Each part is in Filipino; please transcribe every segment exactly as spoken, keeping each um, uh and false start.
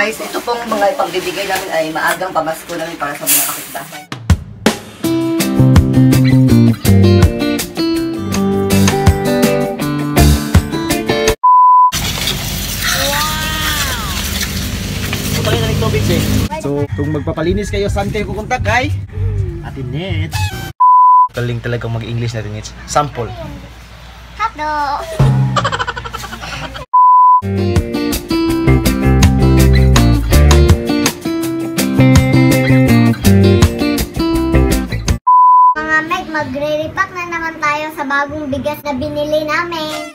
guys, ito pong mga ipagbibigay namin ay maagang pamasko namin para sa mga kapitbahay. So, kung magpapalinis kayo, saan kayo kukontak kay? Ate Nitch. Galing talagang mag-English natin, Nitch. Sample. Hello. Mga Meg, magre-repack na naman tayo sa bagong bigas na binili namin.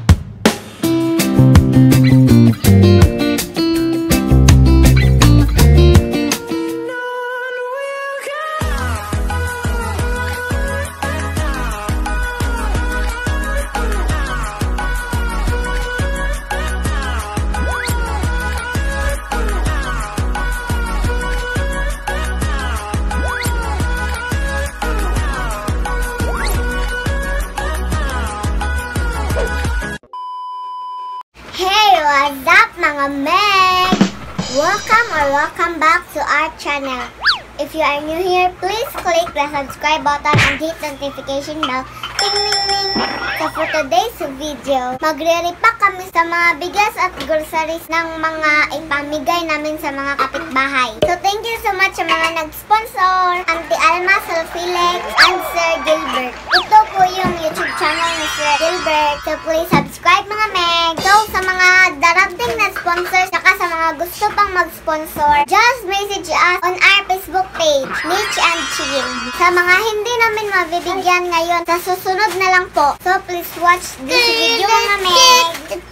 Hey, what's up mga Meg? Welcome or welcome back to our channel. If you are new here, please click the subscribe button and hit the notification bell. Ting ting ting. So for today's video, magre-repack kami sa mga bigas at groceries ng mga ipamigay namin sa mga kapitbahay. So thank you so much sa mga nag-sponsor, Auntie Alma, Sir Felix, and Sir Gilbert. Ito po yung YouTube channel ni Sir Gilbert. So please subscribe mga Meg. So sa mga darating na sponsors, saka sa mga gusto pang mag-sponsor, just message us on our Facebook page, Nitch and Chin. Sa mga hindi namin mabibigyan ngayon, sa susunod na lang po. So please watch this video mga Meg.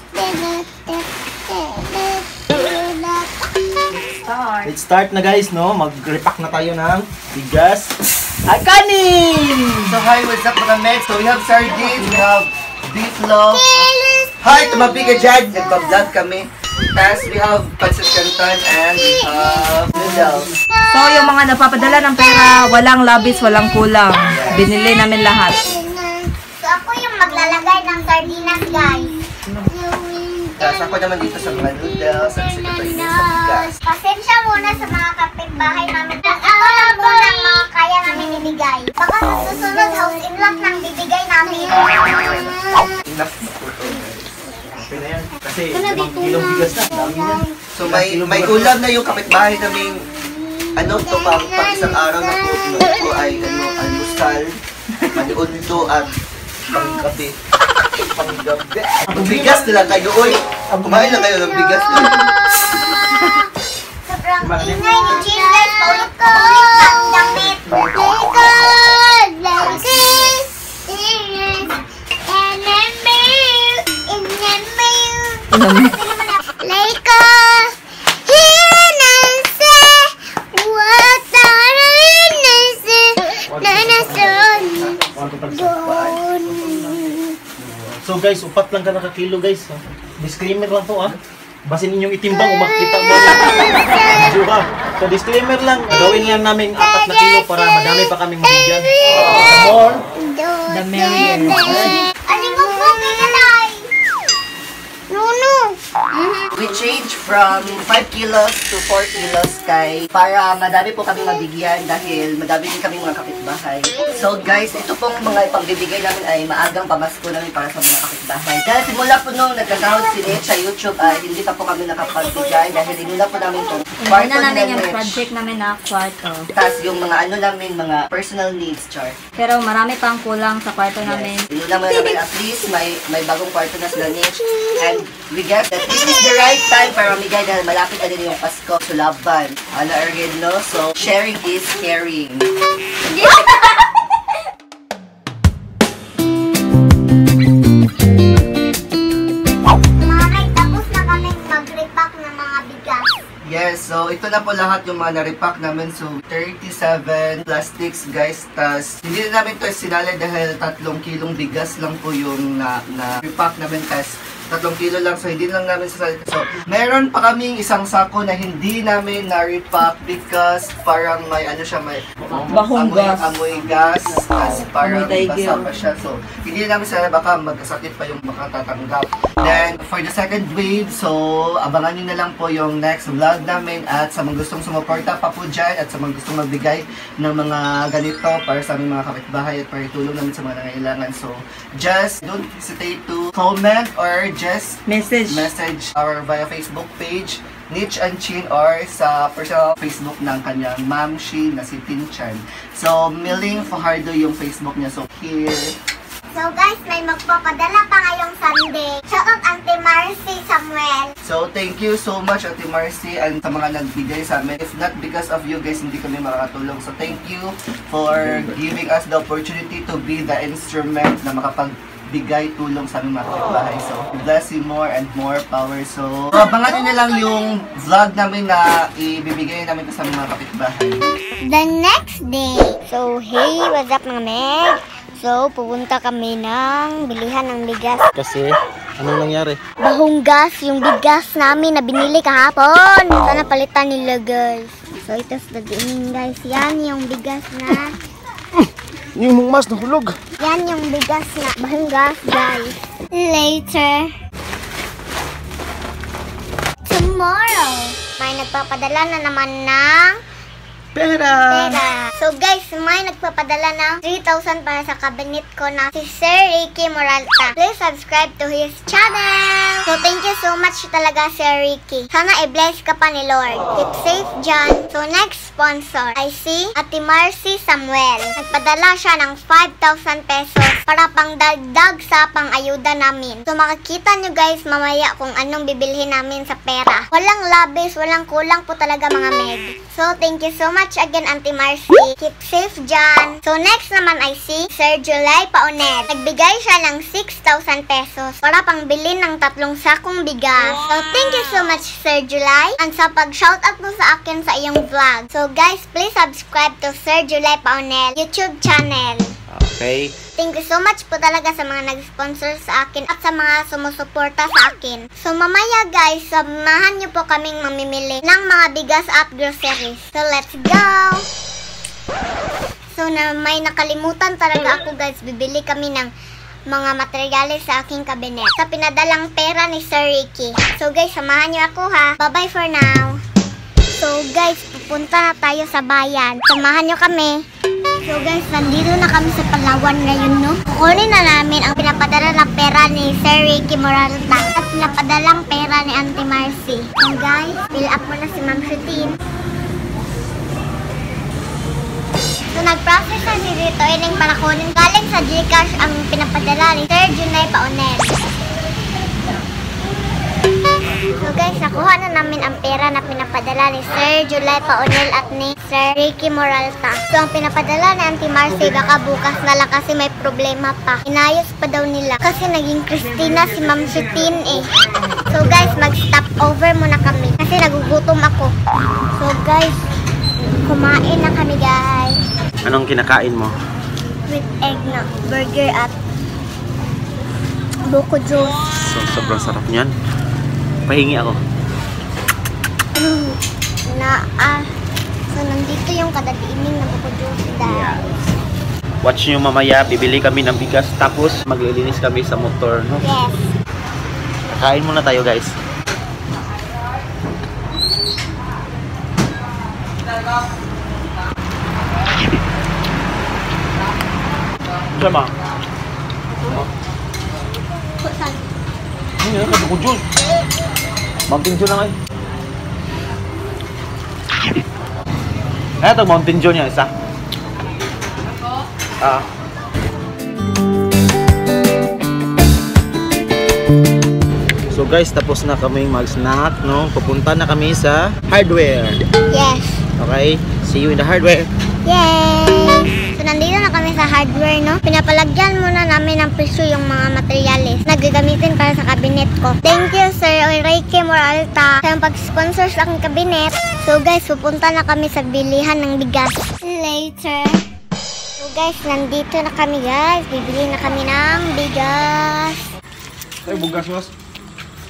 Let's start na guys, no? Mag-repack na tayo ng bigas. Ay, kanin! So hi, what's up mga Meg? So we have sardines, we have beef loaf. Hi, tumabi ka dyan! Nagpa-vlog kami. Tapos we have pancit canton and we have noodles. So, yung mga napapadala ng pera, walang labis, walang kulang. Binili namin lahat. So ako yung maglalagay ng sardinas guys. Tapos ako naman dito sa mga noodles at sila tayo sa bigas. Pasensya muna sa mga kapitbahay namin. Ito lang po ng mga kaya namin ibigay. Baka sa susunod house in lot nang bibigay namin. Enough na po ito. Okay na yan. Kasi limang kilong bigas na. Dami na. So may may ulam na yung kapitbahay naming ano to pang pang isang araw na po ito ay ano almusal, maniundo at panggabi. Panggabi. Bigas na lang kayo, oy. Kumain lang kayo ng bigas. Sobrang ingay ni Jin guys. Paulit ko ulit ang damit. Likod! Likod! Laika, hinanse, watarinanse, nanason, bon. So guys, upat lang ka nakakilo guys. Disclaimer lang to ah. Basin ninyong itimbang, umakita mo video ha. So disclaimer lang, gawin lang namin apat na kilo para madami pa kaming mabigyan. Uh, more, The merrier. Alimog mo, kinalay. Nuno. We change from five kilos to four kilos kay para madami po kami mabigyan dahil madami din kami mga kapitbahay. So guys, ito pong mga ipagbibigay namin ay maagang pamasko namin para sa mga kapitbahay. Dahil simula po nung nagkasahod si Nitch sa YouTube ay hindi pa po kami nakapagbigay dahil inuna po namin itong kwarto Una namin nila yung Nitch. project namin na kwarto. Tapos yung mga ano namin, mga personal needs, char. Pero marami pang kulang sa kwarto namin. Yes. Inuna mo namin at least may may bagong kwarto na sila Nitch. And we get that this is the right time para mamigay dahil malapit na din yung Pasko. Sulaban. Ala again, no? So, sharing is caring. Mga Meg, tapos na kami mag-repack ng mga bigas. Yes, so ito na po lahat yung mga na-repack namin. So, thirty-seven plastics, guys. Tas, hindi na namin ito sinali dahil tatlong kilong bigas lang po yung na- na-repack namin. Tas, tatlong kilo lang, so hindi lang namin sasalita. So, meron pa kaming isang sako na hindi namin na-repack because parang may ano siya, may Bahong amoy, gas. amoy gas, kasi parang Amoy basa tiger. pa siya. So, hindi namin sila baka magkasakit pa yung makatatanggap. Then, for the second wave, so, abangan nyo na lang po yung next vlog namin at sa mga gustong sumuporta pa po dyan at sa mga gustong magbigay ng mga ganito para sa aming mga kapitbahay at para itulong namin sa mga nangailangan. So, just don't hesitate to comment or just Message. message our via Facebook page, Nitch and Chin, or sa personal Facebook ng kanyang ma'am Shi na si Tin Chan. So, Milling Fajardo yung Facebook niya. So, here. So guys, may magpapadala pa ngayong Sunday. Shout out Auntie Marcy Samuel. So, thank you so much, Ate Marcy, and sa mga nagbigay sa amin. If not because of you guys, hindi kami makakatulong. So, thank you for giving us the opportunity to be the instrument na makapagbigay tulong sa aming mga kapitbahay. So, bless you more and more power. So, abangan nyo na lang yung vlog namin na ibibigay namin sa aming mga kapitbahay. The next day. So, hey, what's up mga Meg? So, pupunta kami ng bilihan ng bigas. Kasi, anong nangyari? Bahong gas, yung bigas namin na binili kahapon. Sana palitan nila guys. So, ito sa dadiin guys. Yan yung bigas na. Yung mong mas nahulog. Yan yung bigas na. Bahong gas guys. Later. Tomorrow. May nagpapadala na naman ng Pera! pera. So guys, may nagpapadala ng three thousand para sa cabinet ko na si Sir Ricky Moralta. Please subscribe to his channel. So thank you so much talaga Sir Ricky. Sana i-bless ka pa ni Lord. Keep safe dyan. So next sponsor, I see Ate Marcy Samuel. Nagpadala siya ng five thousand pesos para pang dagdag sa pang-ayuda namin. So makikita nyo guys mamaya kung anong bibilhin namin sa pera. Walang labis, walang kulang po talaga mga Meg. So thank you so much again Auntie Marcy. Keep safe dyan. So next naman I see Sir July Paonet. Nagbigay siya ng six thousand pesos para pang bilhin ng tatlong sakong bigas. So thank you so much Sir July and sa pag-shoutout mo sa akin sa iyong vlog. So guys, please subscribe to Sir July Paonet YouTube channel. Okay. Thank you so much po talaga sa mga nag-sponsor sa akin at sa mga sumusuporta sa akin. So mamaya guys, samahan niyo po kaming mamimili ng mga bigas at groceries. So let's go! So na may nakalimutan talaga ako guys, bibili kami ng mga materyales sa aking kabinet sa pinadalang pera ni Sir Ricky. So guys, samahan niyo ako ha. Bye-bye for now. So guys, pupunta na tayo sa bayan. Samahan niyo kami. So guys, nandito na kami sa Palawan ngayon, no? Kukunin na namin ang pinapadala ng pera ni Sir Ricky Moralta at pinapadalang pera ni Auntie Marcy. So guys, fill up muna si Ma'am Shutin. So nag-process na si Rito ining para kunin. Galing sa Gcash ang pinapadala ni Sir Junay Paonet. So guys, nakuha na namin ang pera na pinapadala ni Sir July Paonel at ni Sir Ricky Moralta. So ang pinapadala ni Auntie Marcy baka bukas na lang kasi may problema pa. Inayos pa daw nila kasi naging Christina si Ma'am Shutin eh. So guys, mag-stop over muna kami kasi nagugutom ako. So guys, kumain na kami guys. Anong kinakain mo? With egg na burger at buko juice. So, sobrang sarap niyan. Pahingi ako. Na, ah, so nandito yung kadatiining na buko juice dahil. Watch nyo mamaya, bibili kami ng bigas tapos maglilinis kami sa motor, no? Yes. Kain muna tayo, guys. Sama. Kusan. Ini ya, kan kujul. Mountain Dew na nga eh. Ito, Mountain Dew niya isa. Ah. So guys, tapos na kami mag-snack, no? Pupunta na kami sa hardware. Yes. Okay? See you in the hardware. Yay! So nandito na kami sa hardware, no? Pinapalagyan muna namin ng presyo yung mga materyales na gagamitin para sa kabinet ko. Thank you, Sir Ricky Moralta, sa pag-sponsor sa aking kabinet. So guys, pupunta na kami sa bilihan ng bigas. Later. So guys, nandito na kami guys. Bibili na kami ng bigas. Ay, bugas mas.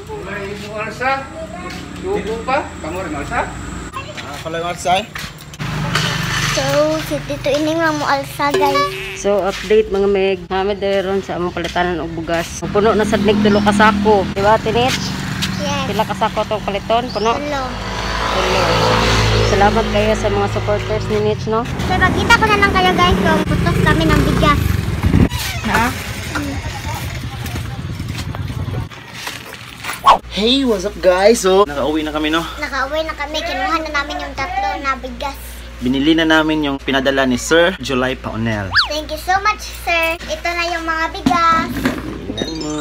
May mo alsa. Dugo pa. Kamu rin alsa. Ah, pala yung alsa eh. So, si Tito Ining lang mo alsa, guys. So, update mga meg. Kami dayon sa among palitanan og bugas. Puno na sad nig tulo ka sako. Di ba, Tinit? Yes. Pila ka sako tong paliton? Puno. Hello. Tulo. Salamat kayo sa mga supporters ni Nitch, no? So, nakita ko na lang kayo, guys, kung putos kami ng bigas. Ha? Hey, what's up guys? So, nakauwi na kami no. Nakauwi na kami. Kinuha na namin yung tatlo na bigas. Binili na namin yung pinadala ni Sir July Paonel. Thank you so much, sir. Ito na yung mga bigas. Tingnan mo.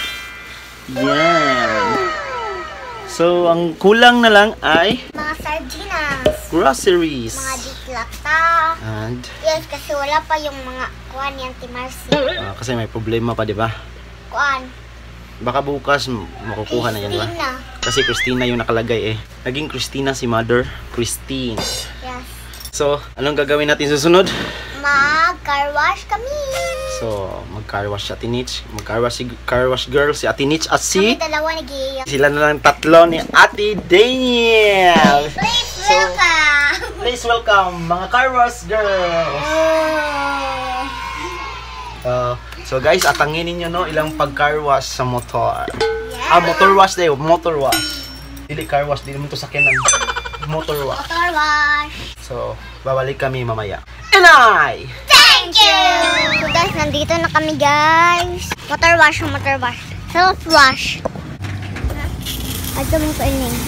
Yan. So, ang kulang na lang ay Mga sardinas. groceries. Mga diklata. And, Yes, kasi wala pa yung mga kuan ni Auntie Marcy. ah, kasi may problema pa, di ba? Kuan. Baka bukas m- makukuha na yan, di ba? Christina. Kasi Christina yung nakalagay eh. Naging Christina si Mother Christine. Yes. So, anong gagawin natin susunod? Mag-car wash kami. So, mag-car wash si Ate Nitch. Mag-car wash si car wash girl si Ate Nitch at si... Kami dalawa ni Gio. Sila na lang tatlo ni Ate Daniel. Please So, welcome. Please welcome mga car wash girls. Oh. Uh, so guys, atangin ninyo no ilang pag-car wash sa motor. Yes. Ah, motor wash dayo, motor wash. Dili car wash, dili mo to sakyanan. Motor wash. Motor wash. So, babalik kami mamaya. Inay! Thank you! So guys, nandito na kami guys. Motor wash, motor wash. Self wash. Ato mo ko ining.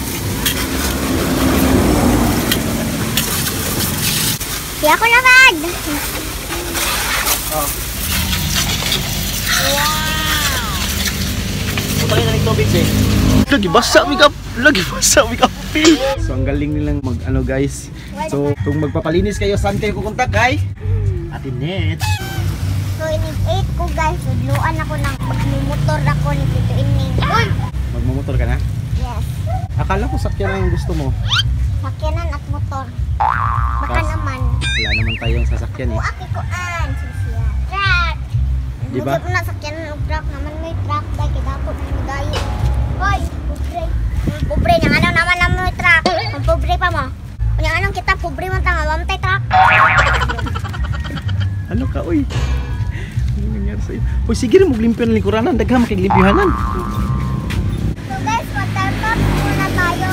Kaya ko na bag! Oh. Putangin na ng tubig eh. Lagi basa, wake up! Lagi basa, wake up! So, ang galing nilang mag ano guys. So, kung magpapalinis kayo, saan kayo kukontak kay? Ate Nitch. So in-eight ko guys. Udluan ako ng magmumotor ako ni Tito Ining. Uy! Magmumotor ka na? Yes. Akala ko sakyan ang gusto mo. Sakyanan at motor. Baka Bas- naman. Wala naman tayong sasakyan eh. Ako ko an. Susiya. Truck! Di ba? Huwag na sakyanan ng truck. Naman may truck. Dahil kidapot na magayo. Hoy! Pobre. Hmm, pobre. Yang ano naman naman may truck. Ang pobre pa mo. Yang anong kita pobre man tanga. Mamtay truck. Ano ka, uy? Ano nangyari sa'yo? Uy, sige rin, maglimpyo ng lingkuranan. Daghan, makiglimpyohanan. So guys, water park muna tayo.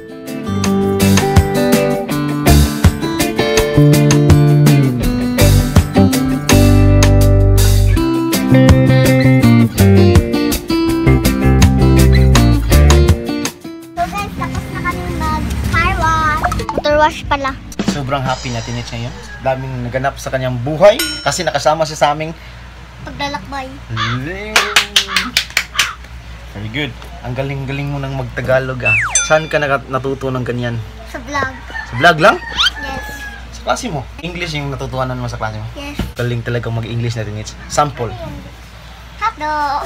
So guys, tapos na kami mag-car wash. Motor wash pala. Sobrang happy natin Nitch ngayon. Daming naganap sa kanyang buhay. Kasi nakasama siya sa aming Paglalakbay. Ling. Very good. Ang galing-galing mo nang magtagalog ah. Saan ka naka- natuto ng ganyan? Sa vlog. Sa vlog lang? Yes. Sa klase mo? English yung natutuhanan mo sa klase mo? Yes. Galing talaga mag-English natin Nitch. Sample. Hotdog.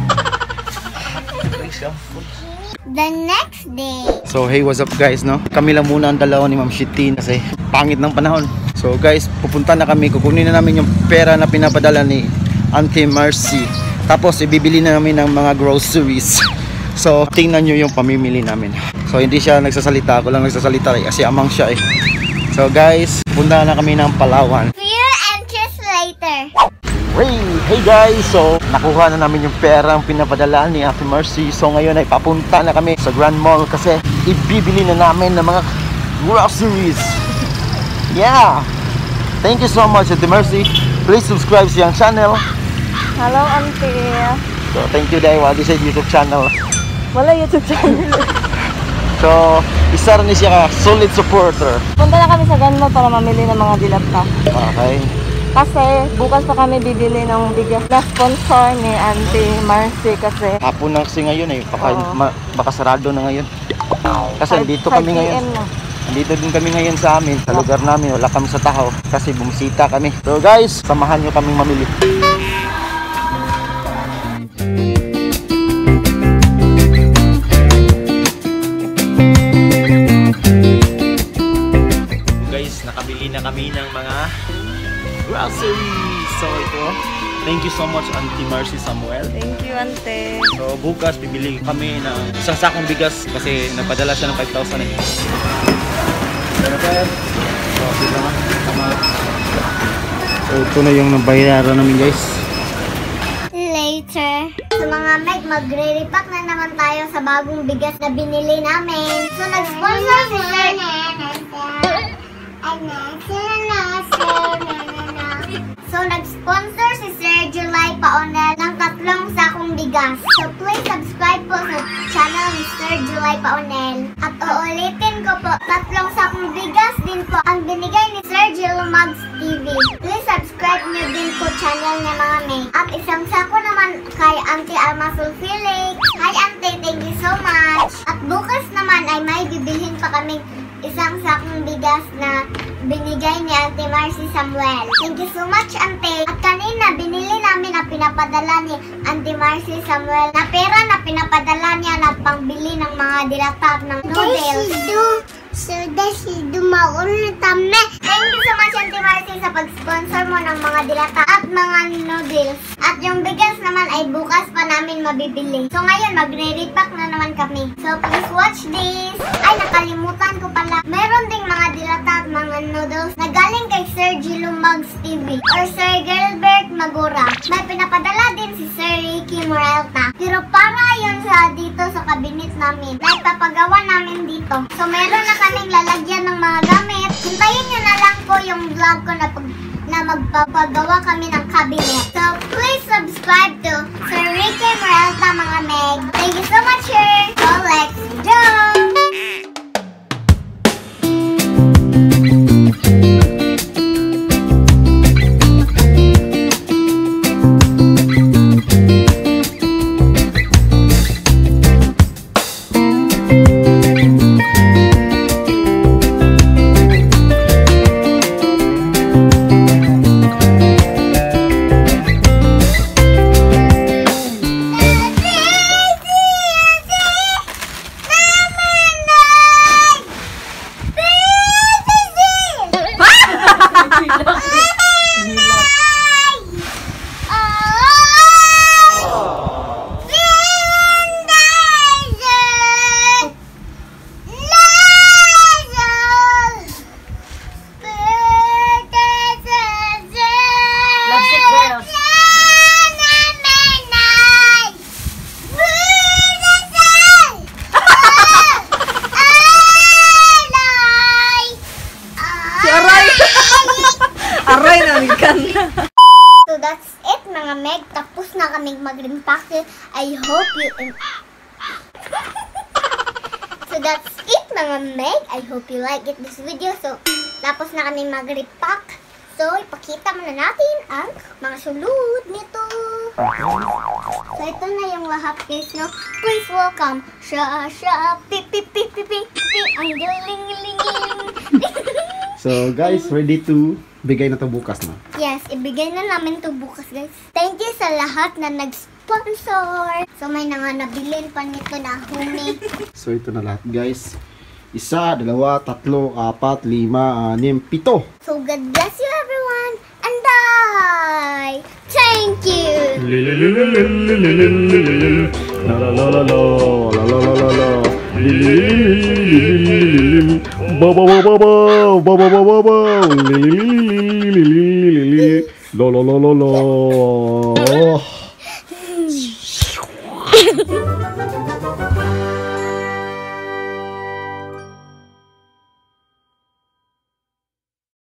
Sample. The next day. So hey, what's up guys, no? Kami lang muna ang dalawa ni Ma'am Shitin kasi pangit ng panahon. So guys, pupunta na kami, kukunin na namin yung pera na pinapadala ni Auntie Marcy. Tapos ibibili na namin ng mga groceries. So tingnan nyo yung pamimili namin. So hindi siya nagsasalita, ako lang nagsasalita eh, kasi amang siya eh. So guys, punta na kami ng Palawan. Fear and kiss later. Hey, hey guys! So, nakuha na namin yung perang pinapadala ni Ate Mercy. So, ngayon ay papunta na kami sa Grand Mall kasi ibibili na namin ng mga groceries. Yeah! Thank you so much, Ate Mercy. Please subscribe sa yung channel. Hello, auntie. So, thank you dahil wala sa YouTube channel. Wala YouTube channel. So, isa rin siya ka solid supporter. Punta na kami sa Ganmo para mamili ng mga dilata. Okay. Kasi bukas pa kami bibili ng bigas na sponsor ni Auntie Marcy kasi Hapon na kasi ngayon eh. Baka, Oo. ma, baka sarado na ngayon. Kasi dito kami ngayon. na. Dito din kami ngayon sa amin, sa lugar namin, wala kami sa Tahaw kasi bumisita kami. So guys, samahan nyo kaming mamili. Guys, nakabili na kami ng mga groceries. So ito, Thank you so much, Auntie Marcy Samuel. Thank you, ante. So bukas bibili kami ng isang sakong bigas kasi nagpadala siya ng five thousand eh. So, dito naman. Tama. So ito na yung nabayaran namin guys. Later. Sa mga Meg, magre-repack na naman tayo sa bagong bigas na binili namin. So, nag-sponsor si Sir... So, nag-sponsor si Sir July Paonel ng tatlong sakong bigas. So, please subscribe po sa channel ni Sir July Paonel. At uulitin ko po, tatlong sakong bigas din po ang binigay ni Sir Jilomags T V. Please subscribe niyo din po channel niya mga Meg. At isang sako naman kay Auntie Alma Sulfilic. Hi Auntie, thank you so much. At bukas naman ay may bibilhin pa kaming isang sakong bigas na binigay ni Auntie Marcy Samuel. Thank you so much, Auntie. At kanina, binili namin na pinapadala ni Auntie Marcy Samuel na pera na pinapadala niya na pangbili ng mga dilatap ng noodles. So, dahil dumaon na tame. Thank you so much, Auntie Marcy, sa pag-sponsor mo ng mga dilata at mga noodles. At yung bigas naman ay bukas pa namin mabibili. So, ngayon, magre-repack na naman kami. So, please watch this. Ay, nakalimutan ko pala. Meron ding mga dilata at mga noodles na galing kay Sir Jilomags T V or Sir Gilbert Magura. May pinapadala din si Sir Ricky Morelta. Pero para yun sa dito sa kabinet namin. Na ipapagawa namin dito. So, meron na kaming lalagyan ng mga gamit. Hintayin nyo na lang po yung vlog ko na, pag, na magpapagawa kami ng cabinet. So, please subscribe to Sir Ricky Morelta mga Meg. Thank you so much, sir. So, let's go! So that's it mga Meg. Tapos na kaming mag-repack. I hope you... So that's it mga Meg. I hope you like it this video. So tapos na kaming mag-repack. So ipakita muna natin ang mga sulod nito. So ito na yung lahat guys, no? Please welcome Sha Sha Pi Pi Pi Pi Pi Pi ang galing-galing. So guys, ready to bigay na to bukas na. Yes, ibigay na namin to bukas guys. Thank you sa lahat na nag-sponsor. So may nga nabilin pa nito na humi. So ito na lahat guys. Isa, dalawa, tatlo, apat, lima, anim, pito. So God bless you everyone. And bye. Thank you. La la la la la la la la la la. Ba ba ba ba ba ba ba ba ba ba. La la la la la.